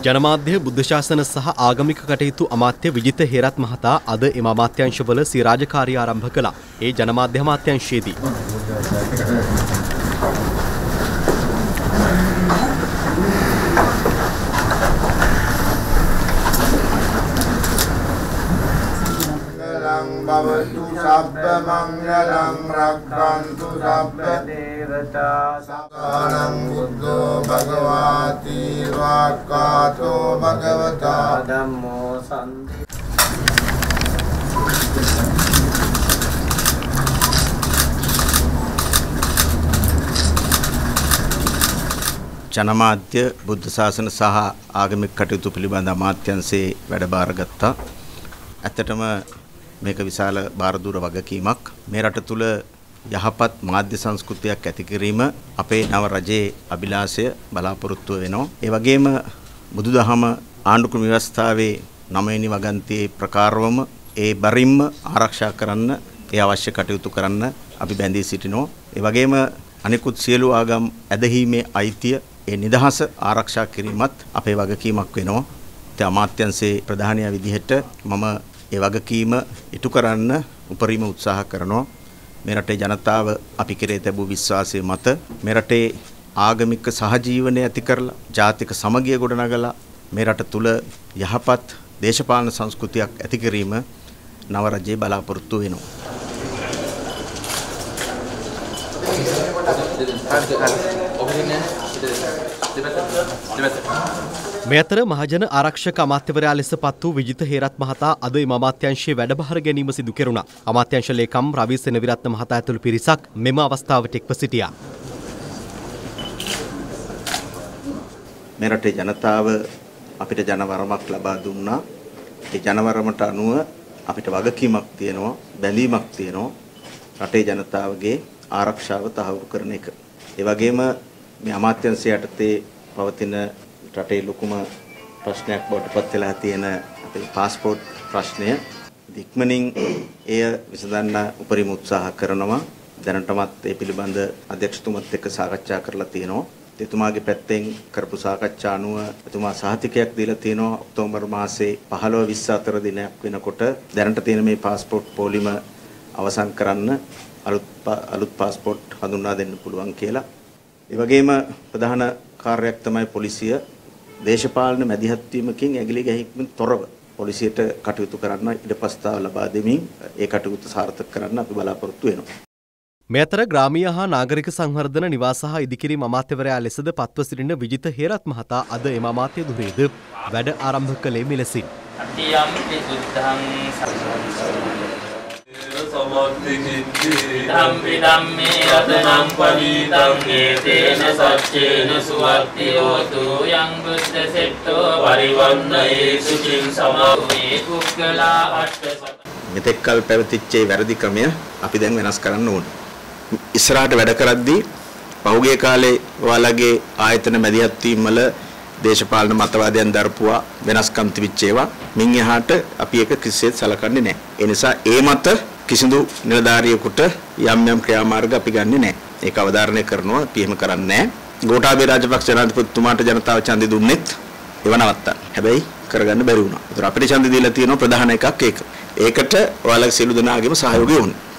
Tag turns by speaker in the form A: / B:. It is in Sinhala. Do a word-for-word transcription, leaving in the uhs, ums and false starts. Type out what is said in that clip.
A: ජනමාධ්‍ය බුද්ධ ශාසන සහ ආගමික කටයුතු අමාත්‍ය විජිත හේරත් මහතා අද එම අමාත්‍යාංශවල සිය රාජකාරිය ආරම්භ කළා. ඒ ජනමාධ්‍ය අමාත්‍යාංශයේදී
B: भवतु सब्ब मंगलम रक्षन्तु सब्ब देवता सकालं बुद्धो भगवाति वाक्कातो भगवता धम्मो सन्ति
C: ජනමාධ්‍ය බුද්ධ ශාසන සහ ආගමික කටයුතු පිළිබඳ අමාත්‍යාංශයේ වැඩ බාරගත්තා. ඇත්තටම මේක විශාල බාරදූර වගකීමක්. මේ රට තුල යහපත් මාධ්‍ය සංස්කෘතියක් ඇති කිරීම අපේ නව රජයේ අභිලාෂය බලාපොරොත්තුව වෙනවා. ඒ වගේම බුදුදහම ආණ්ඩුක්‍රම ව්‍යවස්ථාවේ නවවෙනි වගන්තියේ ප්‍රකාරවම ඒ බරින්ම ආරක්ෂා කරන්න ඒ අවශ්‍ය කටයුතු කරන්න අපි බැඳී සිටිනවා. ඒ වගේම අනිකුත් සියලු ආගම් ඇදහිීමේ අයිතිය ඒ නිදහස ආරක්ෂා කිරීමත් අපේ වගකීමක් වෙනවා. ඒ අමාත්‍යාංශයේ ප්‍රධානියා විදිහට මම ඒ වගකීම ඉටු කරන්න උපරිම උත්සාහ කරනවා. මේ රටේ ජනතාව අපි කෙරේ තිබූ විශ්වාසය මත මේ රටේ ආගමික සහජීවනය ඇති කරලා ජාතික සමගිය ගොඩනගලා මේ රට තුල යහපත් දේශපාලන සංස්කෘතියක් ඇති කිරීම නව රජයේ බලාපොරොත්තු වෙනවා.
A: මේ අතර මහජන ආරක්ෂක අමාත්‍යවරයා ලෙස පත් වූ විජිත හේරත් මහතා අද එම අමාත්‍යාංශයේ වැඩබාර ගැනීම සිදු කෙරුණා. අමාත්‍යාංශ ලේකම් රවි සෙනවිරත්න මහතා ඇතුළු පිරිසක් මෙම අවස්ථාවට එක්ව සිටියා.
C: මේ රටේ ජනතාව අපිට ජනවරමක් ලබා දුන්නා. ඒ ජනවරමට අනුව අපිට වගකීමක් තියෙනවා, බැඳීමක් තියෙනවා. රටේ ජනතාවගේ ආරක්ෂාව තහවුරු කරන එක. ඒ වගේම මේ අමාත්‍යාංශය යටතේ පවතින රටේ ලොකුම ප්‍රශ්නයක් බවට පත් වෙලා තියෙන අපේ પાස්පෝර්ට් ප්‍රශ්නය ඉක්මනින් එය විසඳන්න උපරිම උත්සාහ කරනවා. දැනටමත් ඒ පිළිබඳ අධ්‍යක්ෂතුමත් එක්ක සාකච්ඡා කරලා තියෙනවා. එතුමාගේ පැත්තෙන් කරපු සාකච්ඡා අනුව එතුමා සහතිකයක් දීලා තියෙනවා ඔක්තෝබර් මාසේ පහළොව විස්ස අතර දිනයක් වෙනකොට දැනට තියෙන මේ પાස්පෝර්ට් පොලිම අවසන් කරන්න අලුත් අලුත් પાස්පෝර්ට් හඳුන්වා දෙන්න පුළුවන් කියලා. ඒ වගේම ප්‍රධාන කාර්යයක් තමයි පොලිසිය දේශපාලන මැදිහත් වීමකින් ඇගිලි ගැහිීමකින් තොරව පොලිසියට කටයුතු කරන්න ඉඩ ප්‍රස්තාව ලබා දෙමින් ඒ කටයුතු සාර්ථක කරන්න අපි බලාපොරොත්තු වෙනවා.
A: මේ අතර ග්‍රාමීය හා නාගරික සංවර්ධන නිවාස හා ඉදිකිරීම අමාත්‍යවරයා ලෙසද පත්ව සිටින විජිත හේරත් මහතා අද එම අමාත්‍ය ධුරයේද වැඩ ආරම්භ කළේ මෙලෙසින්.
D: ධම්මි ධම්මේ අදනම් පවිතං ඒතේන සච්චේන සුවත්තියෝතු යං බුද්ධ සෙට්ටෝ පරිවන්නයේ සුචින් සමාවේ කුක්කලා අට්ඨ
C: මෙතෙක් කල් පැවතිච්ච වැරදි ක්‍රමය අපි දැන් වෙනස් කරන්න ඕනේ. ඉස්සරහට වැඩ කරද්දී පහුගිය කාලේ ඔයාලගේ ආයතන මැදිහත් වීම වල දේශපාලන මතවාදයන් දරපුවා වෙනස්කම් තිබිච්ච ඒවා මින් එහාට අපි ඒක කිසිසේත් සලකන්නේ නැහැ. ඒ නිසා ඒ මත කිසිදු නිලධාරියෙකුට යම් යම් ක්‍රියාමාර්ග අපි ගන්නෙ නැහැ. ඒක අවධාරණය කරනවා. අපි එහෙම කරන්නේ නැහැ. ගෝඨාභය රාජපක්ෂ ජනාධිපතිතුමාට ජනතාව ඡන්දය දුන්නෙත් ඒව නවත්තන්න. හැබැයි කරගන්න බැරි වුණා. ඒතර අපිට ඡන්දය දීලා තියෙනවා ප්‍රධාන එකක් ඒක. ඒකට ඔයාලගේ සියලු දෙනාගේම සහයෝගය ඕනේ.